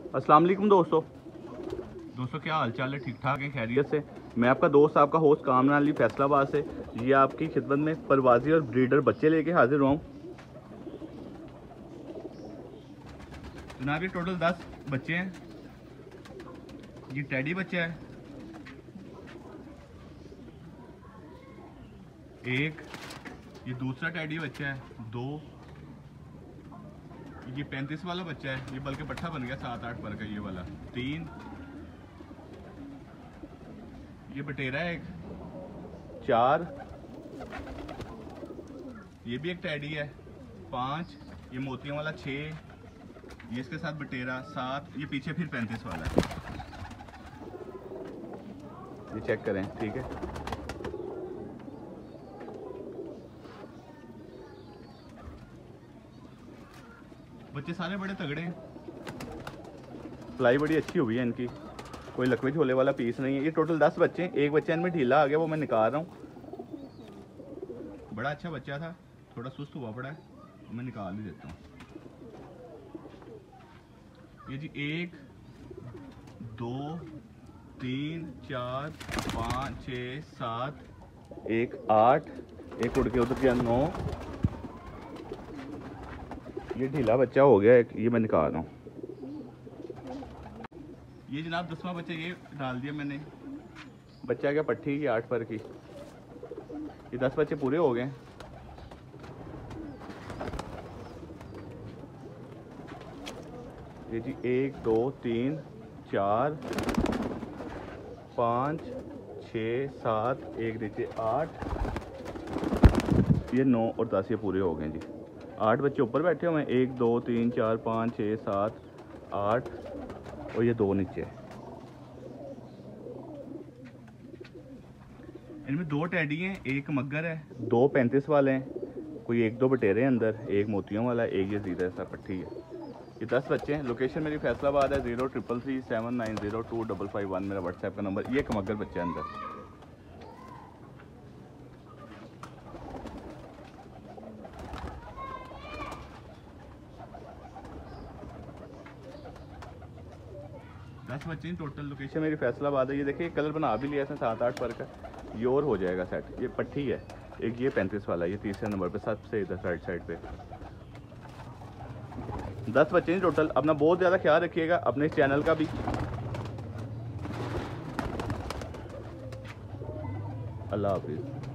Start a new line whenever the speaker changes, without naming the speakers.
अस्सलाम वालेकुम दोस्तों क्या हाल चाल है? ठीक ठाक है, खैरियत से। मैं आपका दोस्त, आपका होस्ट कामरान अली फैसलाबाद से ये आपकी खिदमत में परवाजी और ब्रीडर बच्चे लेके हाजिर हुआ हूँ। जनाब ये टोटल 10 बच्चे हैं। ये टेडी बच्चा है, एक। ये दूसरा टेडी बच्चा है, 2। ये 35 वाला बच्चा है, ये बल्कि पट्ठा बन गया 7-8 पर का, ये वाला 3। ये बटेरा है एक, 4। ये भी एक टैडी है, 5। ये मोतियों वाला 6। ये इसके साथ बटेरा 7। ये पीछे फिर 35 वाला है। ये चेक करें, ठीक है। बच्चे सारे बड़े तगड़े हैं, फ्लाई बड़ी अच्छी हुई है इनकी, कोई लकवे झोले वाला पीस नहीं है। ये टोटल 10 बच्चे हैं। एक बच्चा इनमें ढीला आ गया, वो मैं निकाल रहा हूँ। बड़ा अच्छा बच्चा था, थोड़ा सुस्त हुआ पड़ा है, मैं निकाल ही देता हूँ। ये जी 1 2 3 4 5 6 7, एक 8, एक उड़ के उधर गया 9। ये ढीला बच्चा हो गया एक, ये मैं निकाल रहा हूँ। ये जनाब 10वां बच्चा ये डाल दिया मैंने। बच्चा क्या पट्टी की 8 पर की। ये 10 बच्चे पूरे हो गए। ये जी 1 2 3 4 5 6 7, एक नीचे 8, ये 9 और 10 ये पूरे हो गए जी। 8 बच्चे ऊपर बैठे हुए हैं, 1 2 3 4 5 6 7 8, और ये 2 नीचे। इनमें 2 टैडी हैं, एक मग्गर है, 2 35 वाले हैं, कोई 1-2 बटेरे हैं अंदर, एक मोतियों वाला है, एक ये सीधा सा पट्टी है। ये 10 बच्चे हैं। लोकेशन मेरी फैसलाबाद है। 0333790255 मेरा व्हाट्सएप का नंबर। ये एक मग्गर बच्चा है अंदर। बच्चे टोटल। लोकेशन मेरी फैसलाबाद है। ये देखिए कलर बना भी लिया इसने 7-8 पर का, ये और हो जाएगा सेट। ये पट्टी है एक, ये 35 वाला, ये तीसरे नंबर पे सबसे इधर राइट साइड पे। 10 बच्चे हैं टोटल। अपना बहुत ज़्यादा ख्याल रखिएगा, अपने इस चैनल का भी। अल्लाह हाफिज़।